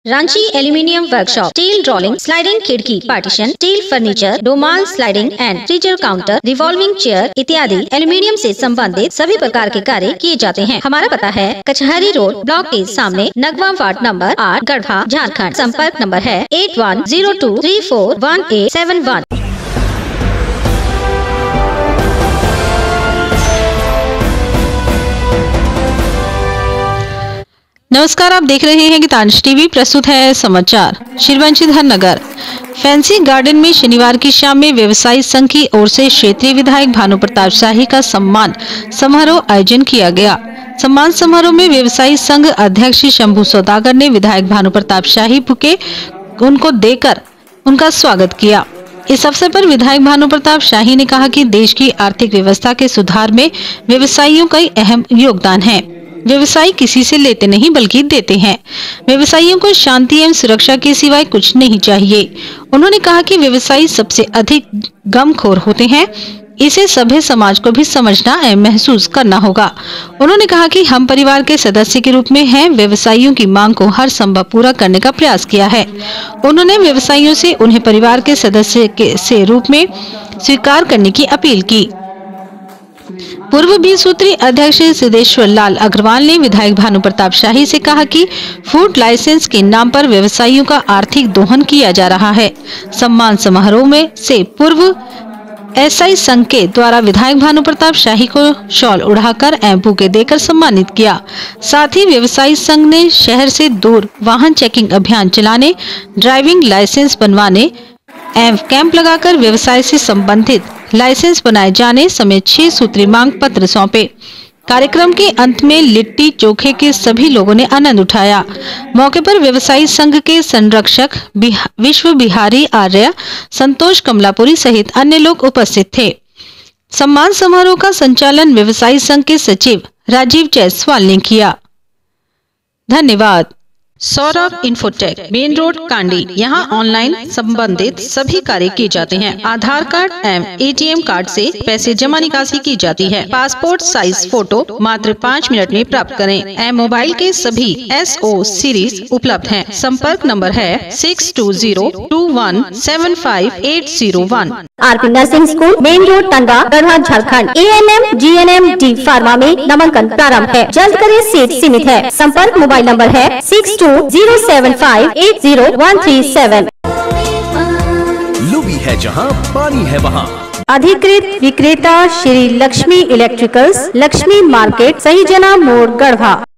Ranchi aluminium workshop, steel rolling, sliding खिड़की partition, steel furniture, डोमाल sliding and freezer counter, revolving chair इत्यादि aluminium से संबंधित सभी प्रकार के कार्य किए जाते हैं। हमारा पता है कचहरी रोड, ब्लॉक के सामने, नगवा वार्ड नंबर 8, गढ़वा, झारखंड। संपर्क नंबर है 8102341871। नमस्कार, आप देख रहे हैं गीतांश टीवी। प्रस्तुत है समाचार। शिरवंशीधर नगर फैंसी गार्डन में शनिवार की शाम में व्यवसायी संघ की ओर से क्षेत्रीय विधायक भानु प्रताप शाही का सम्मान समारोह आयोजन किया गया। सम्मान समारोह में व्यवसायी संघ अध्यक्ष शंभू सौदागर ने विधायक भानु प्रताप शाही बुके उनको देकर उनका स्वागत किया। इस अवसर पर विधायक भानु प्रताप शाही ने कहा कि देश की आर्थिक व्यवस्था के सुधार में व्यवसायियों का अहम योगदान है। व्यवसायी किसी से लेते नहीं बल्कि देते हैं। व्यवसायियों को शांति एवं सुरक्षा के सिवाय कुछ नहीं चाहिए। उन्होंने कहा कि व्यवसायी सबसे अधिक गमखोर होते हैं। इसे सभ्य समाज को भी समझना एवं महसूस करना होगा। उन्होंने कहा कि हम परिवार के सदस्य के रूप में हैं। व्यवसायियों की मांग को हर संभव पूरा करने का प्रयास किया है। उन्होंने व्यवसायियों से उन्हें परिवार के सदस्य के रूप में स्वीकार करने की अपील की। पूर्व 20 सूत्री अध्यक्ष सिद्धेश्वर लाल अग्रवाल ने विधायक भानु प्रताप शाही से कहा कि फूड लाइसेंस के नाम पर व्यवसायियों का आर्थिक दोहन किया जा रहा है। सम्मान समारोह में से पूर्व एसआई संघ के द्वारा विधायक भानु प्रताप शाही को शॉल उड़ाकर एवं बुके देकर सम्मानित किया। साथ ही व्यवसायी संघ ने शहर से दूर वाहन चेकिंग अभियान चलाने, ड्राइविंग लाइसेंस बनवाने एवं कैंप लगाकर व्यवसाय से संबंधित लाइसेंस बनाए जाने समेत 6 सूत्री मांग पत्र सौंपे। कार्यक्रम के अंत में लिट्टी चोखे के सभी लोगों ने आनंद उठाया। मौके पर व्यवसायी संघ के संरक्षक विश्व बिहारी आर्य, संतोष कमलापुरी सहित अन्य लोग उपस्थित थे। सम्मान समारोह का संचालन व्यवसायी संघ के सचिव राजीव जायसवाल ने किया। धन्यवाद। Saurabh Infotech, main road, Kandi. यहाँ ऑनलाइन संबंधित सभी कार्य किए जाते हैं। आधार कार्ड एवं एटीएम कार्ड से पैसे जमा निकासी की जाती है। पासपोर्ट साइज फोटो मात्र 5 मिनट में प्राप्त करें। एवं मोबाइल के सभी SO सीरीज उपलब्ध हैं। संपर्क नंबर है 6202175801। RP nursing school, main road, Tanga, Garhwa, Jharkhand. ANM GNM D pharma में नामांकन प्रारंभ है। जल्द करें, सीट सीमित है। संपर्क मोबाइल नंबर है 6207580137। लुबी है जहां, पानी है वहां। अधिकृत विक्रेता Shri Lakshmi electricals, Lakshmi market, Sahijana मोड़, गढ़वा।